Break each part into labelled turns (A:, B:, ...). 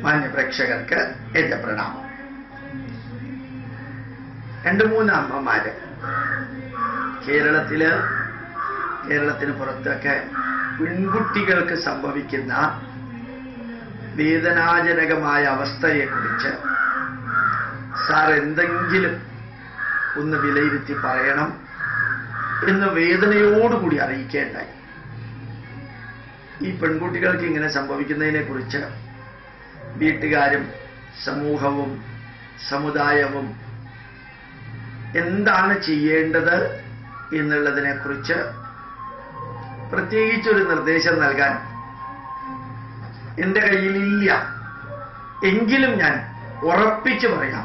A: മാന്യ പ്രേക്ഷകർക്ക് എന്റെ പ്രണാമം. 2-3 അമ്മമാര് കേരളത്തിന് പുറത്തൊക്കെ പെൺകുട്ടികൾക്ക് സംഭവിക്കുന്ന വേദനാജനകമായ അവസ്ഥയെക്കുറിച്ച് സാർ എന്തെങ്കിലും ഒന്ന് വിലയിരുത്തി പറയണം എന്ന് വേദനയോടുകൂടി അറിയിക്കേണ്ടായി. ഈ പെൺകുട്ടികൾക്ക് ഇങ്ങനെ സംഭവിക്കുന്നതിനെ കുറിച്ച് വീട്ടുകാരും സമൂഹവും സമുദായവും എന്താണ് ചെയ്യേണ്ടത് എന്നുള്ളതിനെ കുറിച്ച് പ്രത്യേകിച്ചൊരു നിർദ്ദേശം നൽകാൻ എന്റെ കയ്യിലില്ല. എങ്കിലും ഞാൻ ഉറപ്പിച്ചു പറയാം,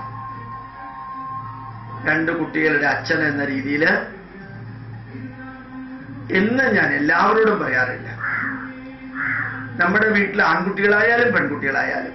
A: 2 കുട്ടികളുടെ അച്ഛൻ എന്ന രീതിയിൽ എന്ന് ഞാൻ എല്ലാവരോടും പറയാറില്ല. നമ്മുടെ വീട്ടിൽ ആൺകുട്ടികളായാലും പെൺകുട്ടികളായാലും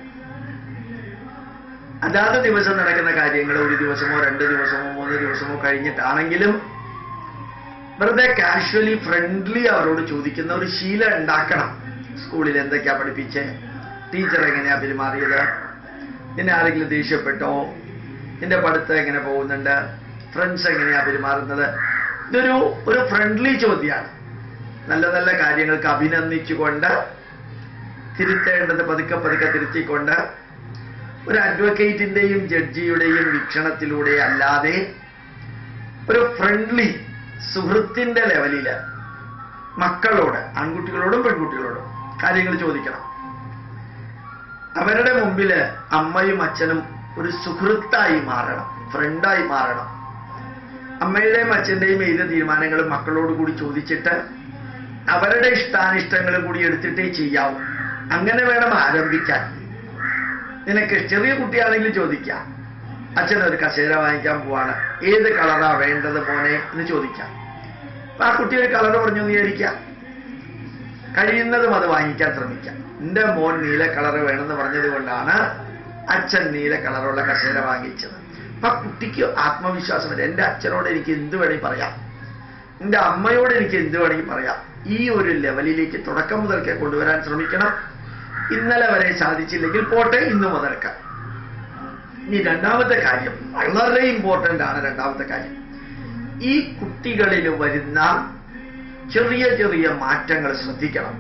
A: അതാത് ദിവസം നടക്കുന്ന കാര്യങ്ങൾ 1 ദിവസമോ 2 ദിവസമോ 3 ദിവസമോ കഴിഞ്ഞിട്ടാണെങ്കിലും വെറുതെ കാഷ്വലി ഫ്രണ്ട്ലി അവരോട് ചോദിക്കുന്ന ഒരു ശീലം ഉണ്ടാക്കണം. സ്കൂളിൽ എന്തൊക്കെയാ പഠിപ്പിച്ചേ, ടീച്ചർ എങ്ങനെയാ പെരുമാറിയത്, നിന്നെ ആരെങ്കിലും ദേഷ്യപ്പെട്ടോ, നിന്റെ പഠിത്തം എങ്ങനെ പോകുന്നുണ്ട്, ഫ്രണ്ട്സ് എങ്ങനെയാ പെരുമാറുന്നത്. ഇതൊരു ഫ്രണ്ട്ലി ചോദ്യമാണ്. നല്ല നല്ല കാര്യങ്ങൾക്ക് അഭിനന്ദിച്ചുകൊണ്ട് തിരുത്തേണ്ടത് പതുക്കെ പതുക്കെ തിരുത്തിക്കൊണ്ട് ഒരു അഡ്വക്കേറ്റിന്റെയും ജഡ്ജിയുടെയും വീക്ഷണത്തിലൂടെ അല്ലാതെ ഒരു ഫ്രണ്ട്ലി സുഹൃത്തിന്റെ ലെവലില് മക്കളോട്, ആൺകുട്ടികളോടും പെൺകുട്ടികളോടും കാര്യങ്ങൾ ചോദിക്കണം. അവരുടെ മുമ്പില് അമ്മയും അച്ഛനും ഒരു സുഹൃത്തായി മാറണം, ഫ്രണ്ടായി മാറണം. അമ്മയുടെയും അച്ഛന്റെയും ഏത് തീരുമാനങ്ങളും മക്കളോട് കൂടി ചോദിച്ചിട്ട് അവരുടെ ഇഷ്ടാനിഷ്ടങ്ങളും കൂടി എടുത്തിട്ടേ ചെയ്യാവൂ. അങ്ങനെ വേണം ആരംഭിക്കാൻ. നിനക്ക് ചെറിയ കുട്ടിയാണെങ്കിൽ ചോദിക്കാം, അച്ഛനൊരു കസേര വാങ്ങിക്കാൻ പോവാണ്, ഏത് കളറാ വേണ്ടത് മോനെ എന്ന് ചോദിക്കാം. അപ്പൊ ആ കുട്ടി ഒരു കളർ പറഞ്ഞു വിചാരിക്കാം, കഴിയുന്നതും അത് വാങ്ങിക്കാൻ ശ്രമിക്കാം. എന്റെ മോൻ നീല കളർ വേണമെന്ന് പറഞ്ഞത് കൊണ്ടാണ് അച്ഛൻ നീല കളറുള്ള കസേര വാങ്ങിച്ചത്. അപ്പൊ ആ കുട്ടിക്ക് ആത്മവിശ്വാസം വരും. എന്റെ അച്ഛനോട് എനിക്ക് എന്ത് വേണമെങ്കിൽ പറയാം, എന്റെ അമ്മയോട് എനിക്ക് എന്ത് വേണമെങ്കിൽ പറയാം. ഈ ഒരു ലെവലിലേക്ക് തുടക്കം മുതൽക്കേ കൊണ്ടുവരാൻ ശ്രമിക്കണം. ഇന്നലെ വരെ സാധിച്ചില്ലെങ്കിൽ പോട്ടെ, ഇന്ന് മുതൽക്കാം. ഇനി രണ്ടാമത്തെ കാര്യം വളരെ ഇമ്പോർട്ടന്റ് ആണ്. രണ്ടാമത്തെ കാര്യം, ഈ കുട്ടികളിൽ വരുന്ന ചെറിയ ചെറിയ മാറ്റങ്ങൾ ശ്രദ്ധിക്കണം.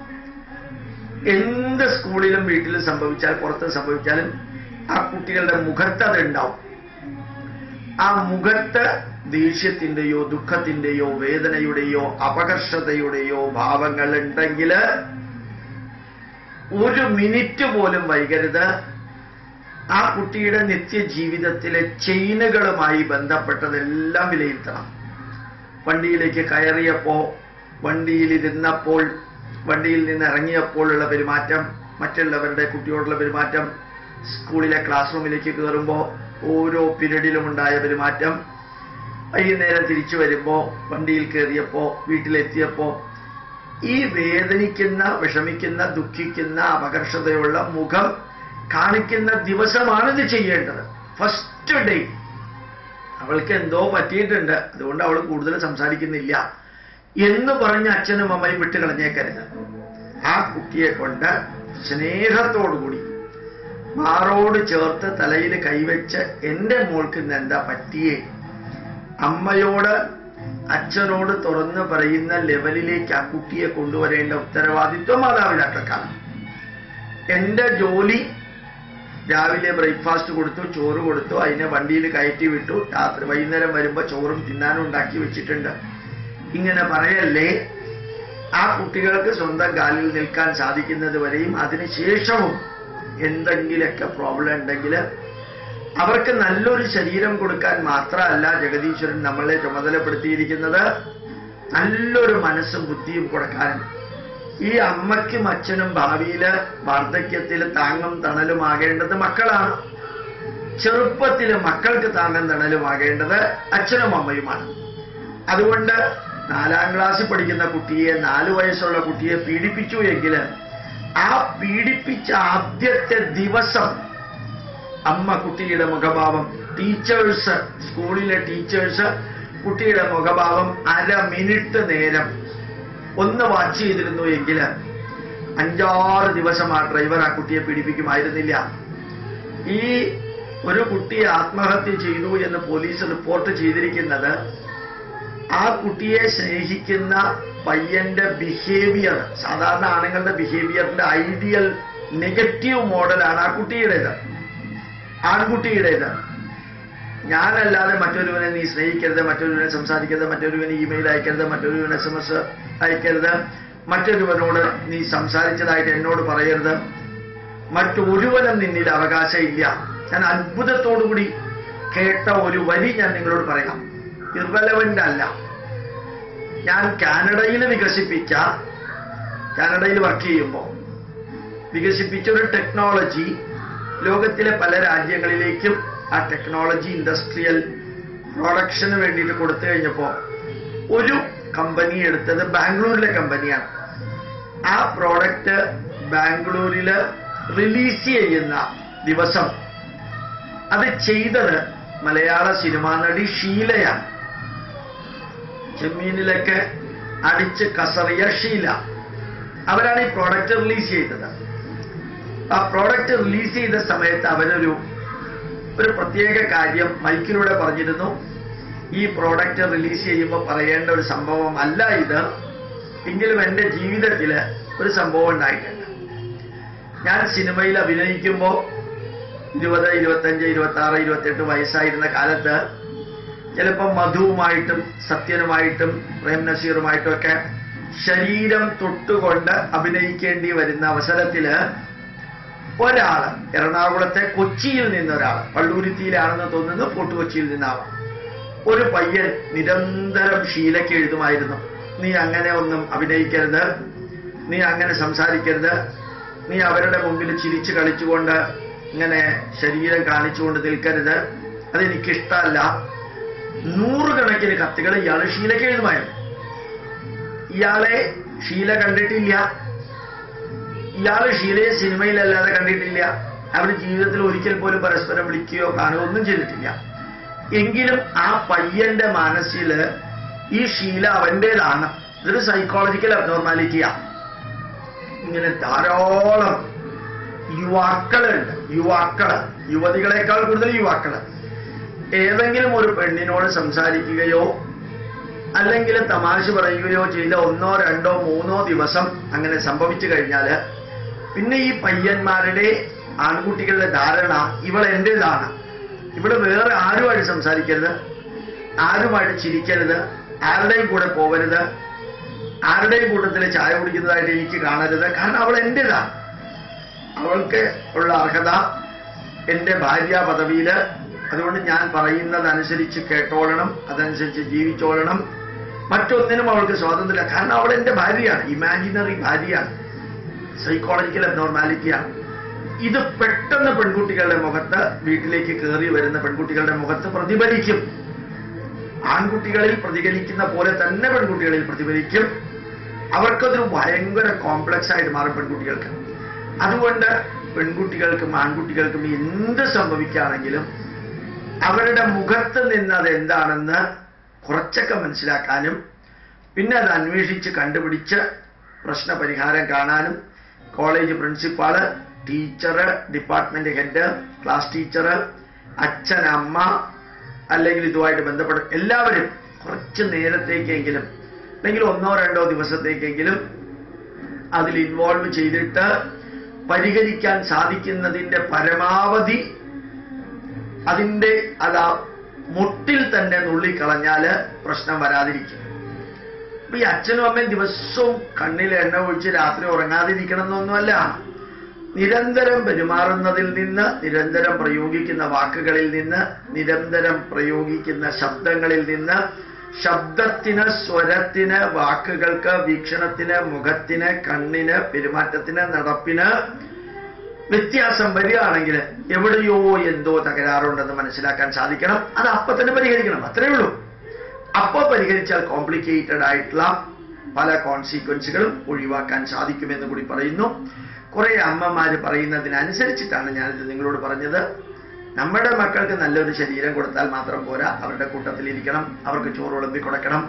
A: എന്ത് സ്കൂളിലും വീട്ടിലും സംഭവിച്ചാൽ പുറത്ത് സംഭവിച്ചാലും ആ കുട്ടികളുടെ മുഖത്ത് അതുണ്ടാവും. ആ മുഖത്ത് ദേഷ്യത്തിന്റെയോ ദുഃഖത്തിന്റെയോ വേദനയുടെയോ അപകർഷതയുടെയോ ഭാവങ്ങൾ ഉണ്ടെങ്കിൽ 1 മിനിറ്റ് പോലും വൈകരുത്. ആ കുട്ടിയുടെ നിത്യജീവിതത്തിലെ ചെയിനുകളുമായി ബന്ധപ്പെട്ടതെല്ലാം വിലയിരുത്തണം. വണ്ടിയിലേക്ക് കയറിയപ്പോ, വണ്ടിയിലിരുന്നപ്പോൾ, വണ്ടിയിൽ നിന്ന് ഇറങ്ങിയപ്പോഴുള്ള പെരുമാറ്റം, മറ്റുള്ളവരുടെ കുട്ടിയോടുള്ള പെരുമാറ്റം, സ്കൂളിലെ ക്ലാസ് റൂമിലേക്ക് കയറുമ്പോൾ ഓരോ പീരീഡിലും ഉണ്ടായ പെരുമാറ്റം, വൈകുന്നേരം തിരിച്ചു വരുമ്പോ, വണ്ടിയിൽ കയറിയപ്പോ, വീട്ടിലെത്തിയപ്പോ, ഈ വേദനിക്കുന്ന, വിഷമിക്കുന്ന, ദുഃഖിക്കുന്ന, അപകർഷതയുള്ള മുഖം കാണിക്കുന്ന ദിവസമാണ് ഇത് ചെയ്യേണ്ടത്. ഫസ്റ്റ് ഡേ അവൾക്ക് എന്തോ പറ്റിയിട്ടുണ്ട്, അതുകൊണ്ട് അവൾ കൂടുതൽ സംസാരിക്കുന്നില്ല എന്ന് പറഞ്ഞ് അച്ഛനും അമ്മയും വിട്ട് കളഞ്ഞേക്കരുത്. ആ കുട്ടിയെ കൊണ്ട് സ്നേഹത്തോടുകൂടി മാറോട് ചേർത്ത് തലയിൽ കൈവച്ച് എന്റെ മോൾക്ക് ഇന്ന് എന്താ പറ്റിയേ, അമ്മയോട് അച്ഛനോട് തുറന്ന് പറയുന്ന ലെവലിലേക്ക് ആ കുട്ടിയെ കൊണ്ടുവരേണ്ട ഉത്തരവാദിത്വം മാതാപിതാക്കൾക്കാണ്. എന്റെ ജോലി രാവിലെ ബ്രേക്ക്ഫാസ്റ്റ് കൊടുത്തു, ചോറ് കൊടുത്തു, അതിനെ വണ്ടിയിൽ കയറ്റി വിട്ടു, രാത്രി വൈകുന്നേരം വരുമ്പോ ചോറും തിന്നാനും ഉണ്ടാക്കി വെച്ചിട്ടുണ്ട്, ഇങ്ങനെ പറയല്ലേ. ആ കുട്ടികൾക്ക് സ്വന്തം കാലിൽ നിൽക്കാൻ സാധിക്കുന്നത് വരെയും അതിനുശേഷവും എന്തെങ്കിലൊക്കെ പ്രോബ്ലം ഉണ്ടെങ്കിൽ അവർക്ക് നല്ലൊരു ശരീരം കൊടുക്കാൻ മാത്രമല്ല ജഗദീശ്വരൻ നമ്മളെ ചുമതലപ്പെടുത്തിയിരിക്കുന്നത്, നല്ലൊരു മനസ്സും ബുദ്ധിയും കൊടുക്കാനും. ഈ അമ്മയ്ക്കും അച്ഛനും ഭാവിയില് വാർദ്ധക്യത്തിൽ താങ്ങും തണലുമാകേണ്ടത് മക്കളാണ്. ചെറുപ്പത്തില് മക്കൾക്ക് താങ്ങും തണലുമാകേണ്ടത് അച്ഛനും അമ്മയുമാണ്. അതുകൊണ്ട് 4ാം ക്ലാസ്സിൽ പഠിക്കുന്ന കുട്ടിയെ, 4 വയസ്സുള്ള കുട്ടിയെ പീഡിപ്പിച്ചു എങ്കിൽ ആ പീഡിപ്പിച്ച ആദ്യത്തെ ദിവസം അമ്മ കുട്ടിയുടെ മുഖഭാവം, ടീച്ചേഴ്സ്, സ്കൂളിലെ ടീച്ചേഴ്സ് കുട്ടിയുടെ മുഖഭാവം 1/2 മിനിറ്റ് നേരം ഒന്ന് വാച്ച് ചെയ്തിരുന്നു എങ്കിൽ 5-6 ദിവസം ആ ഡ്രൈവർ ആ കുട്ടിയെ പീഡിപ്പിക്കുമായിരുന്നില്ല. ഈ ഒരു കുട്ടിയെ ആത്മഹത്യ ചെയ്തു എന്ന് പോലീസ് റിപ്പോർട്ട് ചെയ്തിരിക്കുന്നത് ആ കുട്ടിയെ സ്നേഹിക്കുന്ന പയ്യന്റെ ബിഹേവിയർ, സാധാരണ ആണുങ്ങളുടെ ബിഹേവിയറിന്റെ ഐഡിയൽ നെഗറ്റീവ് മോഡലാണ് ആ കുട്ടിയുടേത്, ആൺകുട്ടിയുടേത്. ഞാനല്ലാതെ മറ്റൊരുവനെ നീ സ്നേഹിക്കരുത്, മറ്റൊരുവനെ സംസാരിക്കരുത്, മറ്റൊരുവന് ഇമെയിൽ അയക്കരുത്, മറ്റൊരുവന് SMS അയക്കരുത്, മറ്റൊരുവനോട് നീ സംസാരിച്ചതായിട്ട് എന്നോട് പറയരുത്, മറ്റൊരുവനും നിന്നിൽ അവകാശമില്ല. ഞാൻ അത്ഭുതത്തോടുകൂടി കേട്ട ഒരു വരി ഞാൻ നിങ്ങളോട് പറയാം. ഇർറലവന്റ് അല്ല. ഞാൻ കാനഡയിൽ വർക്ക് ചെയ്യുമ്പോൾ വികസിപ്പിച്ച ഒരു ടെക്നോളജി ലോകത്തിലെ പല രാജ്യങ്ങളിലേക്കും ആ ടെക്നോളജി ഇൻഡസ്ട്രിയൽ പ്രൊഡക്ഷന് വേണ്ടിയിട്ട് കൊടുത്തു കഴിഞ്ഞപ്പോൾ ഒരു കമ്പനി എടുത്തത് ബാംഗ്ലൂരിലെ കമ്പനിയാണ്. ആ പ്രോഡക്റ്റ് ബാംഗ്ലൂരിൽ റിലീസ് ചെയ്യുന്ന ദിവസം അത് ചെയ്തത് മലയാള സിനിമാ നടി ഷീലയാണ്. ചെമ്മീനിലൊക്കെ അടിച്ച് കസറിയ ഷീല, അവരാണ് ഈ പ്രോഡക്റ്റ് റിലീസ് ചെയ്തത്. ആ പ്രോഡക്റ്റ് റിലീസ് ചെയ്ത സമയത്ത് അവരൊരു പ്രത്യേക കാര്യം മൈക്കിലൂടെ പറഞ്ഞിരുന്നു. ഈ പ്രോഡക്റ്റ് റിലീസ് ചെയ്യുമ്പോൾ പറയേണ്ട ഒരു സംഭവം അല്ല ഇത്, എങ്കിലും എൻ്റെ ജീവിതത്തിൽ ഒരു സംഭവം ഉണ്ടായിട്ടുണ്ട്. ഞാൻ സിനിമയിൽ അഭിനയിക്കുമ്പോൾ 20, 25, 26, 28 വയസ്സായിരുന്ന കാലത്ത് ചിലപ്പോൾ മധുവുമായിട്ടും സത്യനുമായിട്ടും പ്രേം നസീറുമായിട്ടും ഒക്കെ ശരീരം തൊട്ടുകൊണ്ട് അഭിനയിക്കേണ്ടി വരുന്ന അവസരത്തില് ഒരാള് എറണാകുളത്തെ കൊച്ചിയിൽ നിന്നൊരാൾ, പള്ളൂരുത്തിയിലാണെന്ന് തോന്നുന്നു, ഫോർട്ട് കൊച്ചിയിൽ നിന്നാവാം, ഒരു പയ്യൻ നിരന്തരം ഷീലയ്ക്ക് എഴുതുമായിരുന്നു, നീ അങ്ങനെ ഒന്നും അഭിനയിക്കരുത്, നീ അങ്ങനെ സംസാരിക്കരുത്, നീ അവരുടെ മുമ്പിൽ ചിരിച്ചു കളിച്ചുകൊണ്ട് ഇങ്ങനെ ശരീരം കാണിച്ചുകൊണ്ട് നിൽക്കരുത്, അതെനിക്കിഷ്ടമല്ല. 100 കണക്കിന് കത്തുകൾ ഇയാള് ഷീലയ്ക്ക് എഴുതുമായിരുന്നു. ഇയാളെ ഷീല കണ്ടിട്ടില്ല, ഇയാള് ഷീലയെ സിനിമയിലല്ലാതെ കണ്ടിട്ടില്ല, അവർ ജീവിതത്തിൽ ഒരിക്കൽ പോലും പരസ്പരം വിളിക്കുകയോ കാണുകയോ ഒന്നും ചെയ്തിട്ടില്ല. എങ്കിലും ആ പയ്യന്റെ മനസ്സില് ഈ ഷീല അവന്റേതാണ്. ഇതൊരു സൈക്കോളജിക്കൽ അബ്നോർമാലിറ്റിയാ. ഇങ്ങനെ ധാരാളം യുവാക്കളുണ്ട്, യുവതികളെക്കാൾ കൂടുതൽ യുവാക്കള് ഏതെങ്കിലും ഒരു പെണ്ണിനോട് സംസാരിക്കുകയോ അല്ലെങ്കിൽ തമാശ പറയുകയോ ചെയ്ത 1, 2, 3 ദിവസം അങ്ങനെ സംഭവിച്ചു കഴിഞ്ഞാല് പിന്നെ ഈ പയ്യന്മാരുടെ ആൺകുട്ടികളുടെ ധാരണ ഇവൾ എന്റേതാണ്, ഇവിടെ വേറെ ആരുമായിട്ട് സംസാരിക്കരുത്, ആരുമായിട്ട് ചിരിക്കരുത്, ആരുടെയും കൂടെ പോകരുത്, ആരുടെയും കൂട്ടത്തിൽ ചായ കുടിക്കുന്നതായിട്ട് എനിക്ക് കാണരുത്, കാരണം അവൾ എന്റേതാണ്, അവൾക്ക് ഉള്ള അർഹത എന്റെ ഭാര്യ പദവിയില്, അതുകൊണ്ട് ഞാൻ പറയുന്നതനുസരിച്ച് കേട്ടോളണം, അതനുസരിച്ച് ജീവിച്ചോളണം, മറ്റൊന്നിനും അവൾക്ക് സ്വാതന്ത്ര്യമില്ല, കാരണം അവൾ എന്റെ ഭാര്യയാണ്, ഇമാജിനറി ഭാര്യയാണ്, സൈക്കോളജിക്കൽ അബ്നോർമാലിറ്റിയാണ്. ഇത് പെട്ടെന്ന് പെൺകുട്ടികളുടെ മുഖത്ത്, വീട്ടിലേക്ക് കയറി വരുന്ന പെൺകുട്ടികളുടെ മുഖത്ത് പ്രതിഫലിക്കും. ആൺകുട്ടികളിൽ പ്രതിഫലിക്കുന്ന പോലെ തന്നെ പെൺകുട്ടികളിൽ പ്രതിഫലിക്കും. അവർക്കതൊരു ഭയങ്കര കോംപ്ലക്സ് ആയിട്ട് മാറും പെൺകുട്ടികൾക്ക്. അതുകൊണ്ട് പെൺകുട്ടികൾക്കും ആൺകുട്ടികൾക്കും എന്ത് സംഭവിക്കുകയാണെങ്കിലും അവരുടെ മുഖത്ത് നിന്ന് അതെന്താണെന്ന് കുറച്ചൊക്കെ മനസ്സിലാക്കാനും പിന്നെ അത് അന്വേഷിച്ച് കണ്ടുപിടിച്ച് പ്രശ്നപരിഹാരം കാണാനും college principal, teacher, department head, class teacher, അച്ഛൻ, അമ്മ, അല്ലെങ്കിൽ ഇതുമായിട്ട് ബന്ധപ്പെട്ട എല്ലാവരും കുറച്ച് നേരത്തേക്കെങ്കിലും അല്ലെങ്കിൽ 1-2 ദിവസത്തേക്കെങ്കിലും അതിൽ ഇൻവോൾവ് ചെയ്തിട്ട് പരിഹരിക്കാൻ സാധിക്കുന്നതിന്റെ പരമാവധി അതിന്റെ മുട്ടിൽ തന്നെ നുള്ളിക്കളഞ്ഞാല് പ്രശ്നം വരാതിരിക്കും. അപ്പൊ ഈ അച്ഛനും അമ്മയും ദിവസവും കണ്ണിൽ എണ്ണ ഒഴിച്ച് രാത്രി ഉറങ്ങാതിരിക്കണം എന്നൊന്നുമല്ല. നിരന്തരം പെരുമാറുന്നതിൽ നിന്ന്, നിരന്തരം പ്രയോഗിക്കുന്ന വാക്കുകളിൽ നിന്ന്, നിരന്തരം പ്രയോഗിക്കുന്ന ശബ്ദങ്ങളിൽ നിന്ന്, ശബ്ദത്തിന്, സ്വരത്തിന്, വാക്കുകൾക്ക്, വീക്ഷണത്തിന്, മുഖത്തിന്, കണ്ണിന്, പെരുമാറ്റത്തിന്, നടപ്പിന് വ്യത്യാസം വരികയാണെങ്കിൽ എവിടെയോ എന്തോ തകരാറുണ്ടെന്ന് മനസ്സിലാക്കാൻ സാധിക്കണം. അത് അപ്പൊ തന്നെ പരിഹരിക്കണം, അത്രയേ ഉള്ളൂ. അപ്പൊ പരിഹരിച്ചാൽ കോംപ്ലിക്കേറ്റഡ് ആയിട്ടുള്ള പല കോൺസിക്വൻസുകളും ഒഴിവാക്കാൻ സാധിക്കുമെന്ന് കൂടി പറയുന്നു. കുറെ അമ്മമാര് പറയുന്നതിനനുസരിച്ചിട്ടാണ് ഞാനിത് നിങ്ങളോട് പറഞ്ഞത്. നമ്മുടെ മക്കൾക്ക് നല്ലൊരു ശരീരം കൊടുത്താൽ മാത്രം പോരാ, അവരുടെ കൂട്ടത്തിലിരിക്കണം, അവർക്ക് ചോറ് വിളമ്പി കൊടുക്കണം,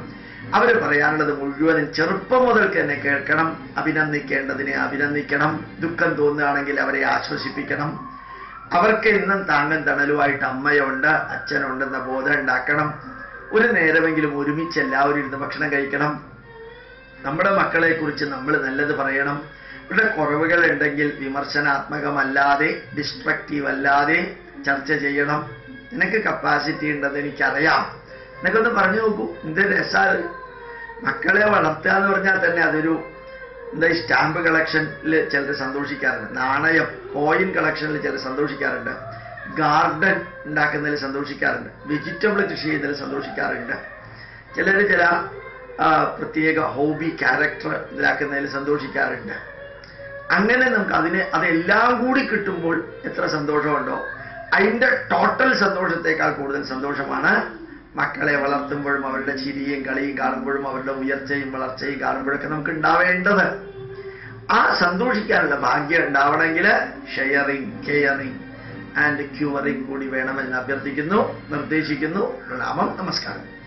A: അവർ പറയാനുള്ളത് മുഴുവനും ചെറുപ്പം മുതൽക്ക് തന്നെ കേൾക്കണം. അഭിനന്ദിക്കേണ്ടതിനെ അഭിനന്ദിക്കണം. ദുഃഖം തോന്നുകയാണെങ്കിൽ അവരെ ആശ്വസിപ്പിക്കണം. അവർക്ക് ഇന്നും താങ്ങും തണലുമായിട്ട് അമ്മയുണ്ട്, അച്ഛനുണ്ടെന്ന ബോധം ഉണ്ടാക്കണം. ഒരു നേരമെങ്കിലും ഒരുമിച്ച് എല്ലാവരും ഇരുന്ന് ഭക്ഷണം കഴിക്കണം. നമ്മുടെ മക്കളെ കുറിച്ച് നമ്മൾ നല്ലത് പറയണം. ഇവിടെ കുറവുകൾ ഉണ്ടെങ്കിൽ വിമർശനാത്മകമല്ലാതെ, ഡിസ്ട്രക്റ്റീവ് അല്ലാതെ ചർച്ച ചെയ്യണം. നിനക്ക് കപ്പാസിറ്റി ഉണ്ടെന്ന് എനിക്കറിയാം, എന്നൊക്കെ പറഞ്ഞു നോക്കൂ. എന്ത് രസാണ് മക്കളെ വളർത്തുക എന്ന് പറഞ്ഞാൽ തന്നെ. അതൊരു സ്റ്റാമ്പ് കളക്ഷനിൽ ചിലർ സന്തോഷിക്കാറുണ്ട്, നാണയം കോയിൻ കളക്ഷനിൽ ചിലർ സന്തോഷിക്കാറുണ്ട്, ഗാർഡൻ ഉണ്ടാക്കുന്നതിൽ സന്തോഷിക്കാറുണ്ട്, വെജിറ്റബിൾ കൃഷി ചെയ്യുന്നതിൽ സന്തോഷിക്കാറുണ്ട്, ചിലർ ചില പ്രത്യേക ഹോബി ക്യാരക്ടർ ഇതിലാക്കുന്നതിൽ സന്തോഷിക്കാറുണ്ട്. അങ്ങനെ നമുക്ക് അതെല്ലാം കൂടി കിട്ടുമ്പോൾ എത്ര സന്തോഷമുണ്ടോ, അതിൻ്റെ ടോട്ടൽ സന്തോഷത്തേക്കാൾ കൂടുതൽ സന്തോഷമാണ് മക്കളെ വളർത്തുമ്പോഴും അവരുടെ ചിരിയും കളിയും കാണുമ്പോഴും അവരുടെ ഉയർച്ചയും വളർച്ചയും കാണുമ്പോഴൊക്കെ നമുക്ക് ഉണ്ടാവേണ്ടത്. ആ സന്തോഷിക്കാനുള്ള ഭാഗ്യം ഉണ്ടാവണമെങ്കിൽ ഷെയറിങ്, കെയറിങ് ആൻഡ് ക്യൂറിങ് കൂടി വേണമെന്ന് അഭ്യർത്ഥിക്കുന്നു, നിർദ്ദേശിക്കുന്നു. പ്രണാമം, നമസ്കാരം.